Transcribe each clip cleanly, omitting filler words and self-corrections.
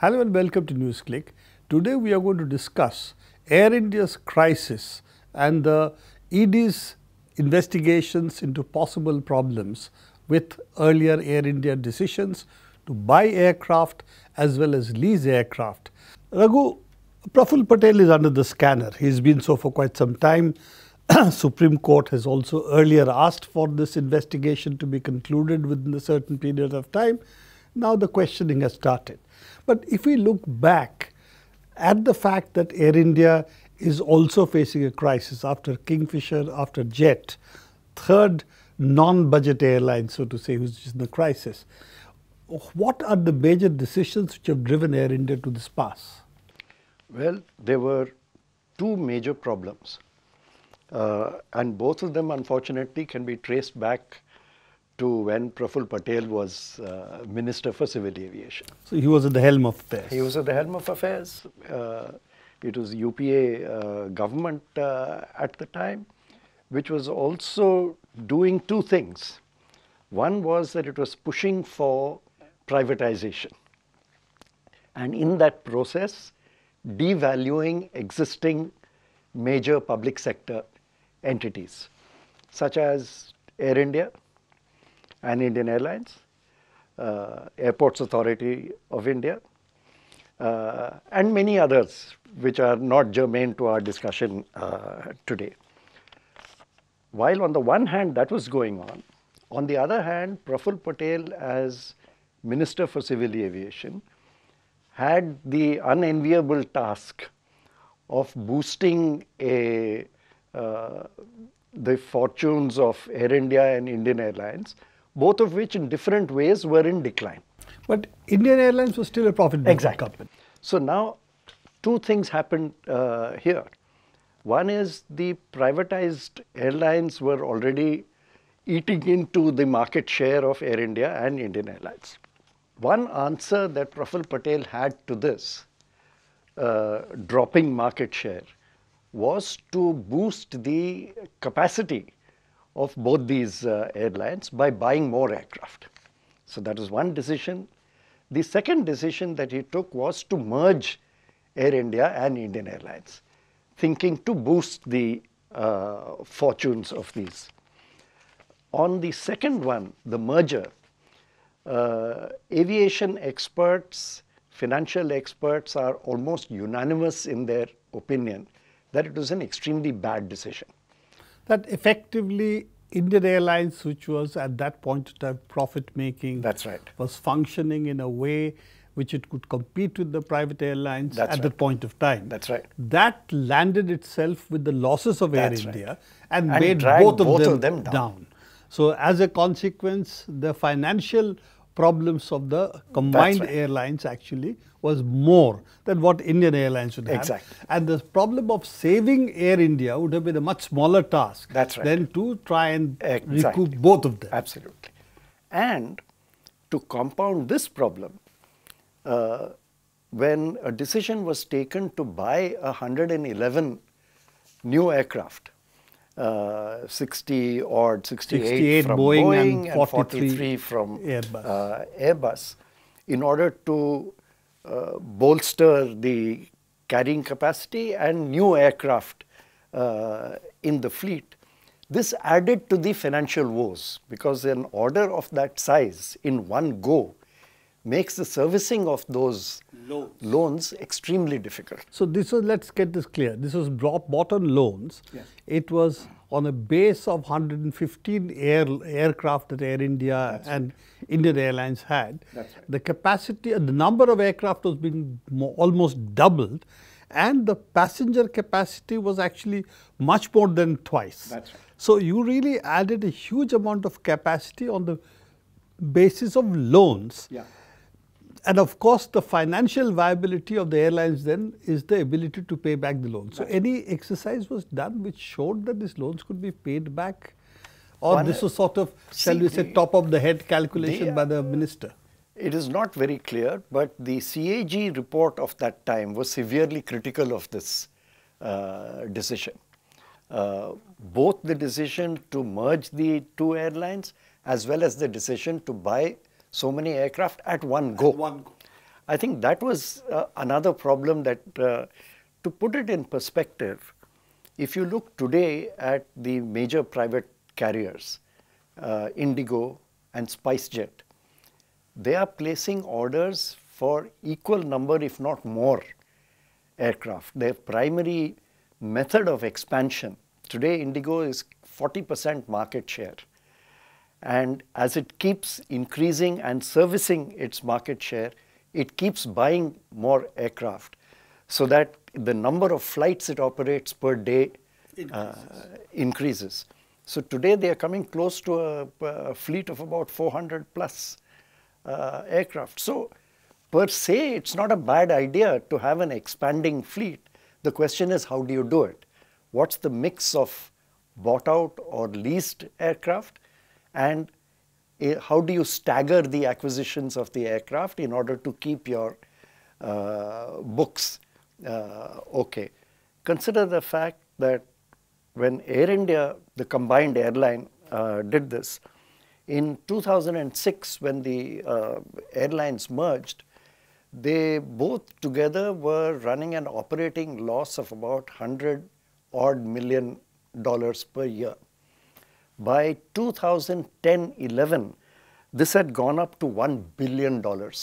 Hello and welcome to NewsClick. Today we are going to discuss Air India's crisis and the ED's investigations into possible problems with earlier Air India decisions to buy aircraft as well as lease aircraft. Raghu, Praful Patel is under the scanner. He's been so for quite some time. Supreme Court has also earlier asked for this investigation to be concluded within a certain period of time. Now the questioning has started. But if we look back at the fact that Air India is also facing a crisis after Kingfisher, after Jet, third non-budget airline, so to say, which is in the crisis, what are the major decisions which have driven Air India to this pass? Well, there were two major problems, and both of them, unfortunately, can be traced back to when Praful Patel was Minister for Civil Aviation. So he was at the helm of affairs. He was at the helm of affairs. It was UPA government at the time, which was also doing two things. One was that it was pushing for privatization, and in that process, devaluing existing major public sector entities, such as Air India and Indian Airlines, Airports Authority of India, and many others which are not germane to our discussion today. While on the one hand that was going on the other hand, Praful Patel as Minister for Civil Aviation had the unenviable task of boosting the fortunes of Air India and Indian Airlines, both of which in different ways were in decline. But Indian Airlines was still a profit-making company. So now two things happened here. One is the privatized airlines were already eating into the market share of Air India and Indian Airlines. One answer that Praful Patel had to this dropping market share was to boost the capacity of both these airlines by buying more aircraft. So that was one decision. The second decision that he took was to merge Air India and Indian Airlines, thinking to boost the fortunes of these. On the second one, the merger, aviation experts, financial experts are almost unanimous in their opinion that it was an extremely bad decision. That effectively Indian Airlines, which was at that point of time profit-making, that's right, was functioning in a way which it could compete with the private airlines at that point of time. That's right. That landed itself with the losses of Air India and made both of them down. So as a consequence, the financial problems of the combined airlines actually was more than what Indian Airlines would have. Exactly. And the problem of saving Air India would have been a much smaller task than to try and recoup both of them. Absolutely. And to compound this problem, when a decision was taken to buy 111 new aircraft, 68 from Boeing and 43 from Airbus, in order to bolster the carrying capacity and new aircraft in the fleet. This added to the financial woes, because an order of that size in one go makes the servicing of those loans extremely difficult. So this was, let's get this clear, this was bought on loans. Yes. It was on a base of 115 aircraft that Air India and Indian Airlines had. That's right. The capacity, the number of aircraft was being almost doubled, and the passenger capacity was actually much more than twice. That's right. So you really added a huge amount of capacity on the basis of loans. Yeah. And of course, the financial viability of the airlines then is the ability to pay back the loans. So any exercise was done which showed that these loans could be paid back? Or this was sort of, shall we say, top of the head calculation by the minister? It is not very clear, but the CAG report of that time was severely critical of this decision. Both the decision to merge the two airlines as well as the decision to buy so many aircraft at one go. I think that was another problem that, to put it in perspective, if you look today at the major private carriers, Indigo and SpiceJet, they are placing orders for equal number, if not more, aircraft. Their primary method of expansion, today Indigo is 40% market share. And as it keeps increasing and servicing its market share, it keeps buying more aircraft so that the number of flights it operates per day increases. So today they are coming close to a fleet of about 400 plus aircraft. So per se, it's not a bad idea to have an expanding fleet. The question is, how do you do it? What's the mix of bought out or leased aircraft? And how do you stagger the acquisitions of the aircraft in order to keep your books okay? Consider the fact that when Air India, the combined airline, did this, in 2006, when the airlines merged, they both together were running an operating loss of about $100 odd million per year. By 2010-11, this had gone up to $1 billion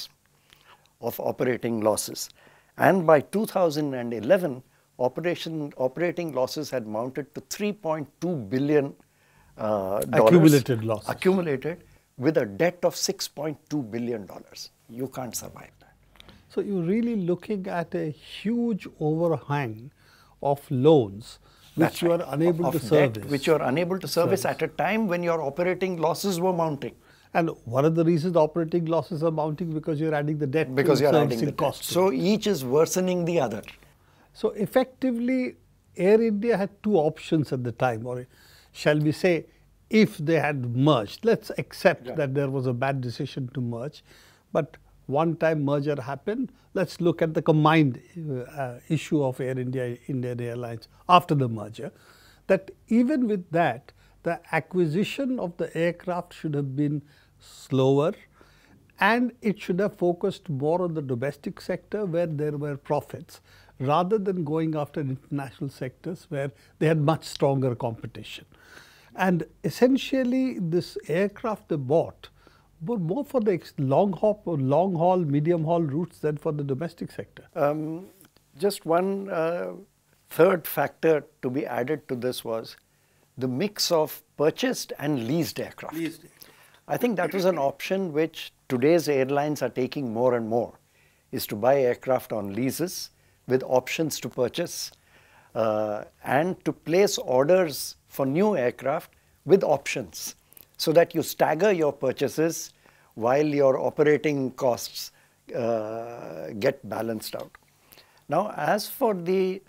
of operating losses. And by 2011, operating losses had mounted to $3.2 billion. Accumulated losses. Accumulated with a debt of $6.2 billion. You can't survive that. So you're really looking at a huge overhang of loans which you are unable to service. Which you are unable to service at a time when your operating losses were mounting. And one of the reasons operating losses are mounting because you're adding the debt. Because you're adding the cost. So each is worsening the other. So effectively, Air India had two options at the time, or shall we say, if they had merged. Let's accept that there was a bad decision to merge, but one time merger happened. Let's look at the combined issue of Air India, Indian Airlines after the merger, that even with that, the acquisition of the aircraft should have been slower and it should have focused more on the domestic sector where there were profits rather than going after international sectors where they had much stronger competition. And essentially this aircraft they bought were more for the long haul, medium haul routes than for the domestic sector. Just one third factor to be added to this was the mix of purchased and leased aircraft. I think that was an option which today's airlines are taking more and more, is to buy aircraft on leases with options to purchase and to place orders for new aircraft with options so that you stagger your purchases while your operating costs get balanced out. Now, as for the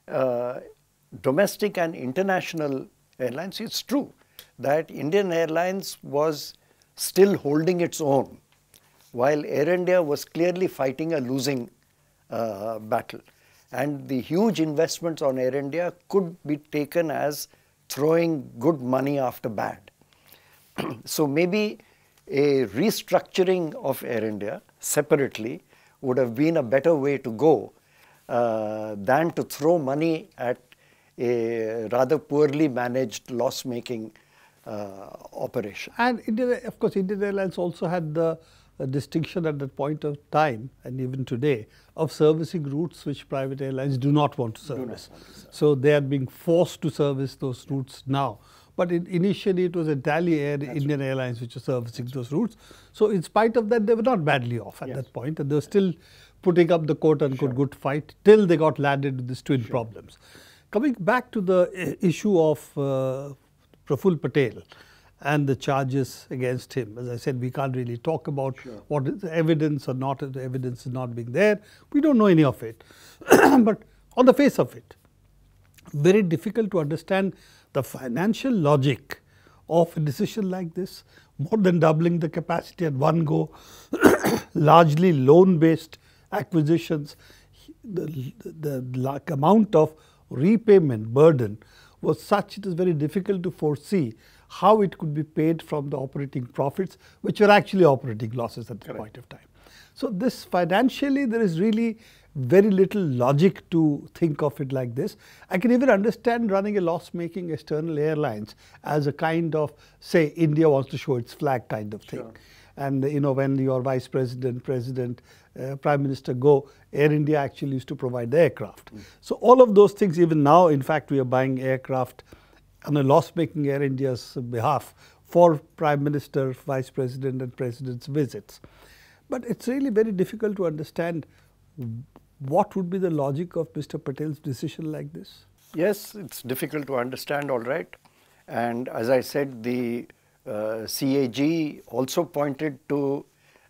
domestic and international airlines, it's true that Indian Airlines was still holding its own, while Air India was clearly fighting a losing battle. And the huge investments on Air India could be taken as throwing good money after bad. So maybe a restructuring of Air India separately would have been a better way to go than to throw money at a rather poorly managed, loss-making operation. And India, of course, Indian Airlines also had the distinction at that point of time, and even today, of servicing routes which private airlines do not want to service. So they are being forced to service those routes now. But initially it was entirely Indian Airlines which were servicing those routes. So in spite of that, they were not badly off at that point, and they were still putting up the quote-unquote good fight till they got landed with these twin problems. Coming back to the issue of Praful Patel and the charges against him. As I said, we can't really talk about what is the evidence or not, the evidence is not being there. We don't know any of it. But on the face of it, very difficult to understand the financial logic of a decision like this, more than doubling the capacity at one go, largely loan-based acquisitions. The amount of repayment burden was such it is very difficult to foresee how it could be paid from the operating profits, which were actually operating losses at the point of time. So this financially, there is really very little logic to think of it like this. I can even understand running a loss-making external airlines as a kind of, say, India wants to show its flag kind of thing. Sure. And when your vice president, president, prime minister go, Air India actually used to provide the aircraft. So all of those things, even now, in fact, we are buying aircraft on a loss-making Air India's behalf for prime minister, vice president and president's visits. But it's really very difficult to understand what would be the logic of Mr. Patel's decision like this. Yes, it's difficult to understand, all right. And as I said, the CAG also pointed to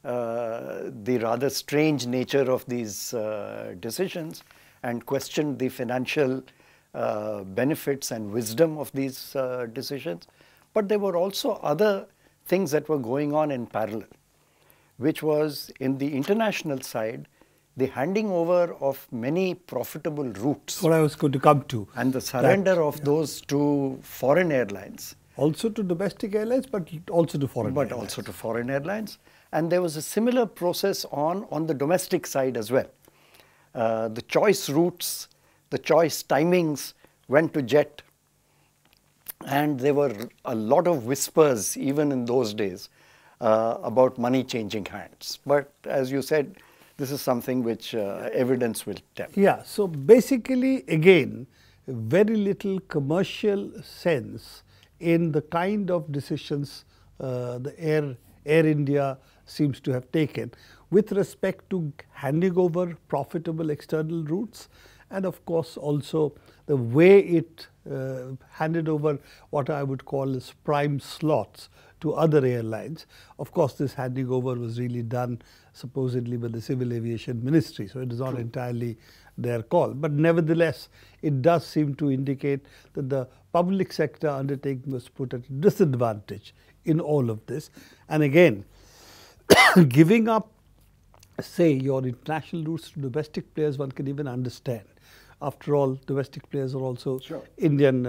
the rather strange nature of these decisions and questioned the financial benefits and wisdom of these decisions. But there were also other things that were going on in parallel, which was in the international side, the handing over of many profitable routes. What I was going to come to. And the surrender of those to foreign airlines. Also to domestic airlines, but also to foreign airlines. But also to foreign airlines. And there was a similar process on the domestic side as well. The choice routes, the choice timings went to jet. And there were a lot of whispers, even in those days, about money changing hands. But as you said, this is something which evidence will tell. Yeah, so basically, again, very little commercial sense in the kind of decisions the Air India seems to have taken with respect to handing over profitable external routes, and of course also the way it handed over what I would call as prime slots to other airlines. Of course, this handing over was really done supposedly by the Civil Aviation Ministry, so it is not entirely their call. But nevertheless, it does seem to indicate that the public sector undertaking was put at a disadvantage in all of this. And again, giving up, say, your international routes to domestic players, one can even understand. After all, domestic players are also Indian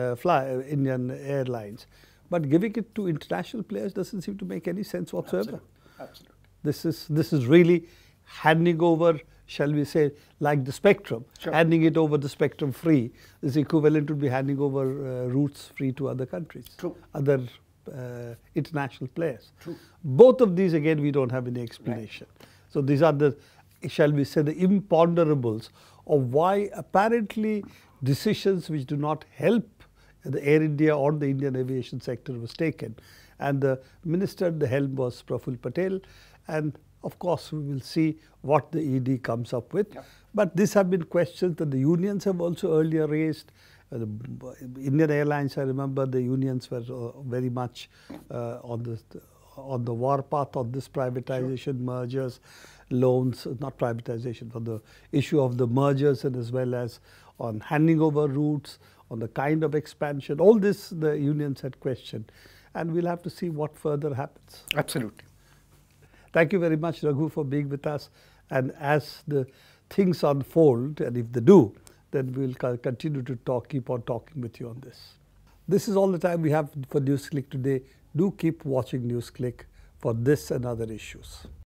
airlines. But giving it to international players doesn't seem to make any sense whatsoever. Absolutely. This is really handing over, shall we say, like the spectrum, handing it over the spectrum free. This equivalent would be handing over routes free to other countries, other international players. Both of these, again, we don't have any explanation. So these are the, shall we say, the imponderables of why apparently decisions which do not help the Air India or the Indian aviation sector was taken. And the minister at the helm was Praful Patel. And of course, we will see what the ED comes up with. But these have been questions that the unions have also earlier raised. The Indian Airlines, I remember the unions were very much on the war path on this privatization, mergers, loans, not privatization, for the issue of the mergers, and as well as on handing over routes, on the kind of expansion. All this the unions had questioned, and we'll have to see what further happens. Absolutely. Thank you very much, Raghu, for being with us. And as the things unfold, and if they do, then we'll continue to keep on talking with you on this. This is all the time we have for NewsClick today. Do keep watching NewsClick for this and other issues.